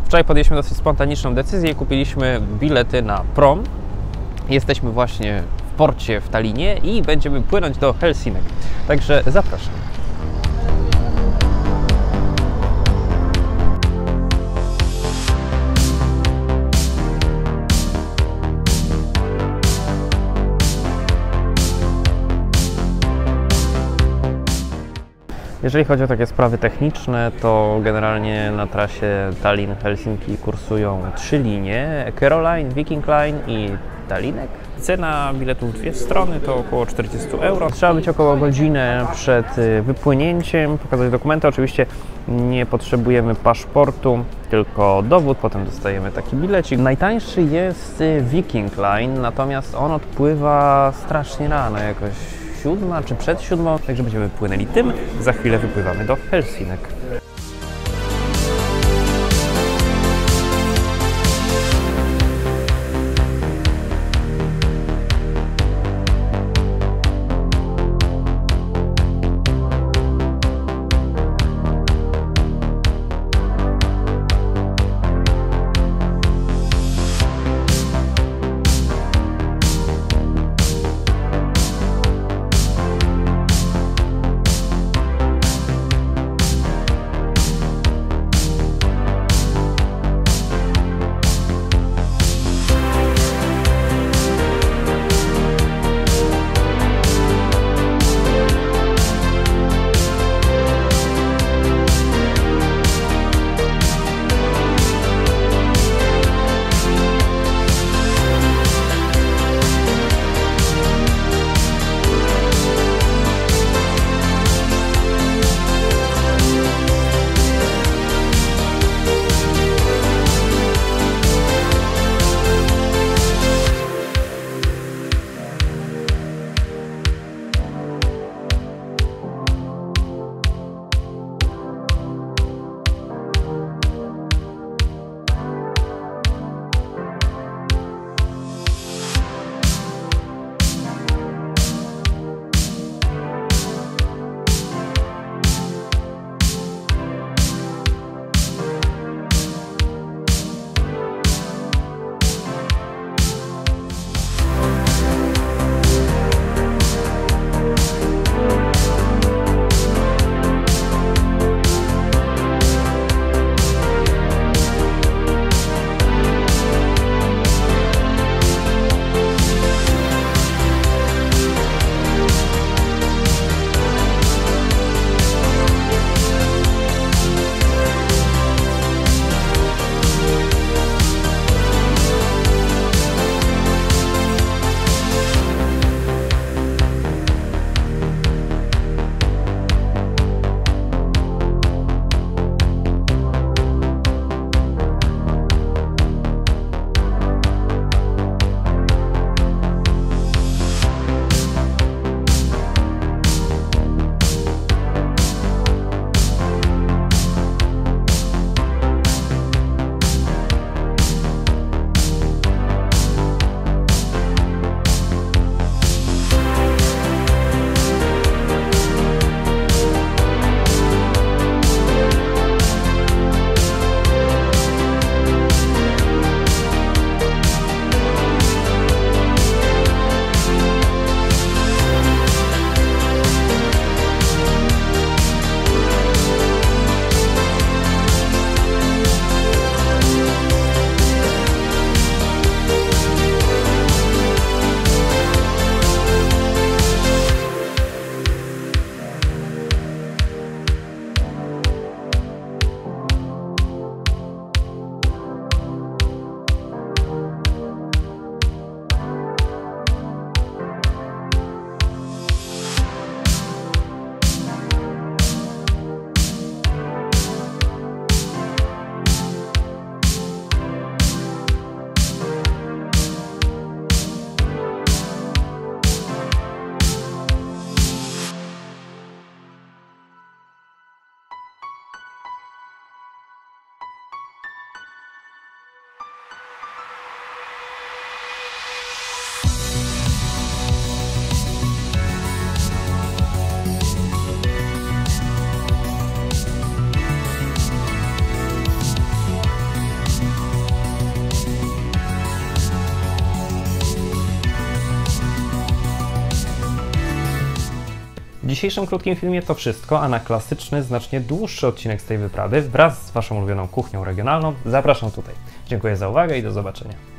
Wczoraj podjęliśmy dosyć spontaniczną decyzję i kupiliśmy bilety na prom. Jesteśmy właśnie w porcie w Tallinie i będziemy płynąć do Helsinek. Także zapraszam. Jeżeli chodzi o takie sprawy techniczne, to generalnie na trasie Tallinn-Helsinki kursują 3 linie: Ekeröline, Viking Line i Tallinek. Cena biletów dwie strony to około 40 euro. Trzeba być około godzinę przed wypłynięciem, pokazać dokumenty. Oczywiście nie potrzebujemy paszportu, tylko dowód, potem dostajemy taki bilecik. Najtańszy jest Viking Line, natomiast on odpływa strasznie rano, jakoś 7 czy przed 7, także będziemy płynęli tym. Za chwilę wypływamy do Helsinek. W dzisiejszym krótkim filmie to wszystko, a na klasyczny, znacznie dłuższy odcinek z tej wyprawy wraz z Waszą ulubioną kuchnią regionalną zapraszam tutaj. Dziękuję za uwagę i do zobaczenia.